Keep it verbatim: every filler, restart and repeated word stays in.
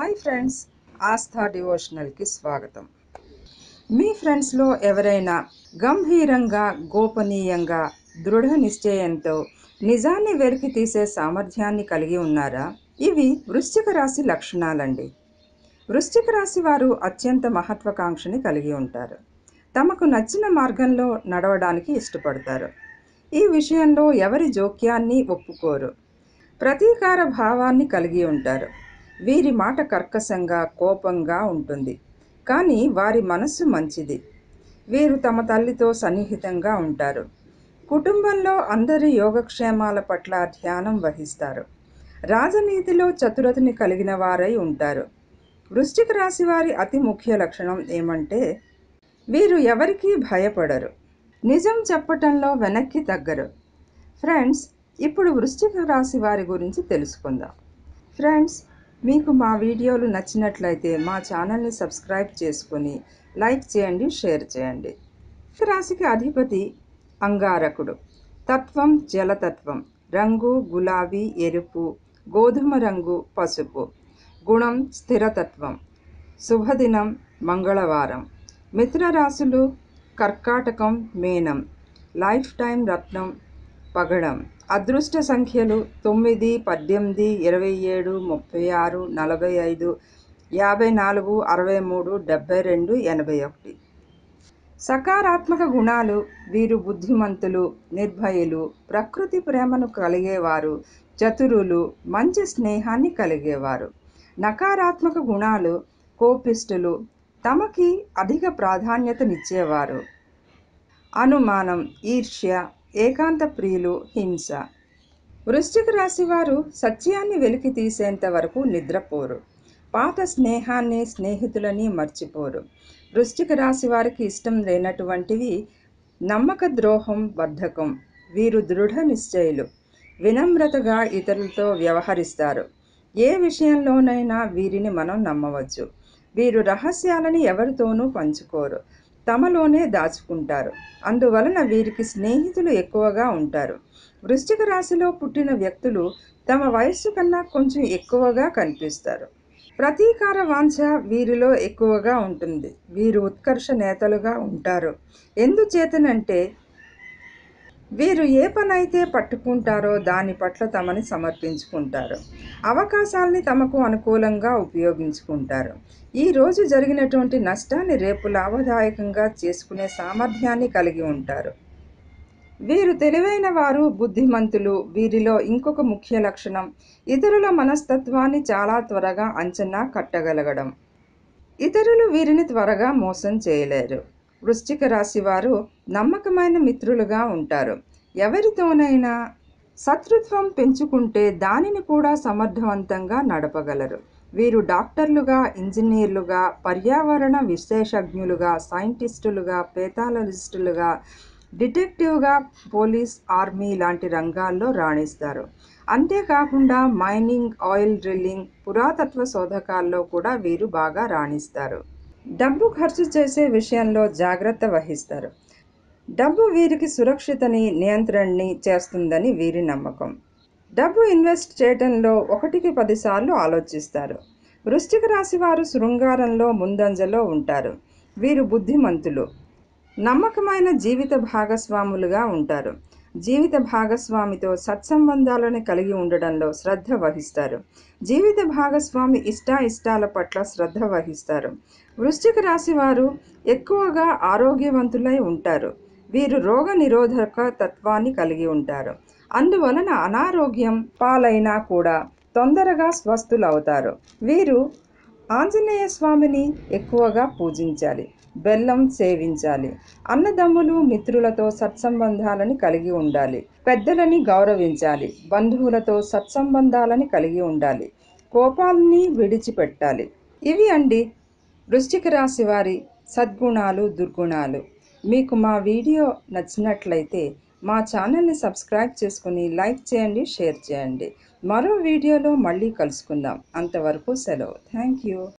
Hi friends, ఆస్థా డివోషనల్కి స్వాగతం. మీ ఫ్రెండ్స్లో ఎవరైనా గంభీరంగా, గోపనీయంగా, దృఢ నిశ్చయంతో నిజాన్ని వెలికి తీసే సామర్థ్యాన్ని కలిగి ఉన్నారా? ఇవి వృశ్చిక రాశి లక్షణాలండి. వృశ్చిక రాశి వారు అత్యంత మహత్వాకాంక్షని కలిగి ఉంటారు. తమకు నచ్చిన మార్గంలో నడవడానికి ఇష్టపడతారు. ఈ విషయంలో ఎవరి జోక్యాన్ని ఒప్పుకోరు. ప్రతీకార భావాన్ని కలిగి ఉంటారు. వీరి మాట కర్కశంగా, కోపంగా ఉంటుంది. కానీ వారి మనస్సు మంచిది. వీరు తమ తల్లితో సన్నిహితంగా ఉంటారు. కుటుంబంలో అందరి యోగక్షేమాల పట్ల ధ్యానం వహిస్తారు. రాజనీతిలో చతురతని కలిగిన వారై ఉంటారు. వృశ్చిక రాశి వారి అతి ముఖ్య లక్షణం ఏమంటే వీరు ఎవరికీ భయపడరు. నిజం చెప్పటంలో వెనక్కి తగ్గరు. ఫ్రెండ్స్, ఇప్పుడు వృశ్చిక రాశి వారి గురించి తెలుసుకుందాం. ఫ్రెండ్స్, మీకు మా వీడియోలు నచ్చినట్లయితే మా ఛానల్ని సబ్స్క్రైబ్ చేసుకొని లైక్ చేయండి, షేర్ చేయండి. వృశ్చిక రాశికి అధిపతి అంగారకుడు. తత్వం జలతత్వం. రంగు గులాబీ, ఎరుపు, గోధుమ రంగు, పసుపు. గుణం స్థిరతత్వం. శుభదినం మంగళవారం. మిత్రరాశులు కర్కాటకం, మీనం. లైఫ్ టైం రత్నం పగడం. అదృష్ట సంఖ్యలు తొమ్మిది, పద్దెనిమిది, ఇరవై ఏడు, ముప్పై ఆరు, నలభై ఐదు, యాభై నాలుగు, అరవై మూడు, డెబ్బై రెండు, ఎనభై ఒకటి. సకారాత్మక గుణాలు. వీరు బుద్ధిమంతులు, నిర్భయులు, ప్రకృతి ప్రేమను కలిగేవారు, చతురులు, మంచి స్నేహాన్ని కలిగేవారు. నకారాత్మక గుణాలు. కోపిష్ఠులు, తమకి అధిక ప్రాధాన్యతనిచ్చేవారు, అనుమానం, ఈర్ష్య, ఏకాంత ప్రియులు, హింస. వృశ్చిక రాశి వారు సత్యాన్ని వెలికి తీసేంత వరకు నిద్రపోరు. పాత స్నేహాన్ని, స్నేహితులని మర్చిపోరు. వృశ్చిక రాశి వారికి ఇష్టం లేనటువంటివి నమ్మక ద్రోహం, బద్ధకం. వీరు దృఢ నిశ్చయులు, వినమ్రతగా ఇతరులతో వ్యవహరిస్తారు. ఏ విషయంలోనైనా వీరిని మనం నమ్మవచ్చు. వీరు రహస్యాలని ఎవరితోనూ పంచుకోరు, తమలోనే దాచుకుంటారు. అందువలన వీరికి స్నేహితులు ఎక్కువగా ఉంటారు. వృశ్చిక రాశిలో పుట్టిన వ్యక్తులు తమ వయస్సు కన్నా కొంచెం ఎక్కువగా కనిపిస్తారు. ప్రతీకార వాంఛ వీరిలో ఎక్కువగా ఉంటుంది. వీరు ఉత్కర్ష నేతలుగా ఉంటారు. ఎందుచేతనంటే వీరు ఏ పనైతే పట్టుకుంటారో దాని పట్ల తమని సమర్పించుకుంటారు. అవకాశాలని తమకు అనుకూలంగా ఉపయోగించుకుంటారు. ఈ రోజు జరిగినటువంటి నష్టాన్ని రేపు లాభదాయకంగా చేసుకునే సామర్థ్యాన్ని కలిగి ఉంటారు. వీరు తెలివైన వారు, బుద్ధిమంతులు. వీరిలో ఇంకొక ముఖ్య లక్షణం ఇతరుల మనస్తత్వాన్ని చాలా త్వరగా అంచనా కట్టగలగడం. ఇతరులు వీరిని త్వరగా మోసం చేయలేరు. వృశ్చిక రాశి వారు నమ్మకమైన మిత్రులుగా ఉంటారు. ఎవరితోనైనా శత్రుత్వం పెంచుకుంటే దానిని కూడా సమర్థవంతంగా నడపగలరు. వీరు డాక్టర్లుగా, ఇంజనీర్లుగా, పర్యావరణ విశేషజ్ఞులుగా, సైంటిస్టులుగా, పేథాలజిస్టులుగా, డిటెక్టివ్గా, పోలీస్, ఆర్మీ లాంటి రంగాల్లో రాణిస్తారు. అంతేకాకుండా మైనింగ్, ఆయిల్ డ్రిల్లింగ్, పురాతత్వ శోధకాల్లో కూడా వీరు బాగా రాణిస్తారు. డబ్బు ఖర్చు చేసే విషయంలో జాగ్రత్త వహిస్తారు. డబ్బు వీరికి సురక్షితని, నియంత్రణని చేస్తుందని వీరి నమ్మకం. డబ్బు ఇన్వెస్ట్ చేయటంలో ఒకటికి పదిసార్లు ఆలోచిస్తారు. వృశ్చిక రాశి వారు శృంగారంలో ముందంజలో ఉంటారు. వీరు బుద్ధిమంతులు, నమ్మకమైన జీవిత భాగస్వాములుగా ఉంటారు. జీవిత భాగస్వామితో సత్సంబంధాలను కలిగి ఉండడంలో శ్రద్ధ వహిస్తారు. జీవిత భాగస్వామి ఇష్టాయిష్టాల పట్ల శ్రద్ధ వహిస్తారు. వృశ్చిక రాశి వారు ఎక్కువగా ఆరోగ్యవంతులై ఉంటారు. వీరు రోగ నిరోధక తత్వాన్ని కలిగి ఉంటారు. అందువలన అనారోగ్యం పాలైనా కూడా తొందరగా స్వస్థులవుతారు. వీరు ఆంజనేయ స్వామిని ఎక్కువగా పూజించాలి, బెల్లం సేవించాలి. అన్నదమ్ములు, మిత్రులతో సత్సంబంధాలని కలిగి ఉండాలి. పెద్దలని గౌరవించాలి. బంధువులతో సత్సంబంధాలని కలిగి ఉండాలి. కోపాలని విడిచిపెట్టాలి. ఇవి అండి వృశ్చిక రాశి వారి సద్గుణాలు, దుర్గుణాలు. మీకు మా వీడియో నచ్చినట్లయితే మా ఛానల్ని సబ్స్క్రైబ్ చేసుకుని లైక్ చేయండి, షేర్ చేయండి. మరో వీడియోలో మళ్ళీ కలుసుకుందాం. అంతవరకు సెలవు. Thank you.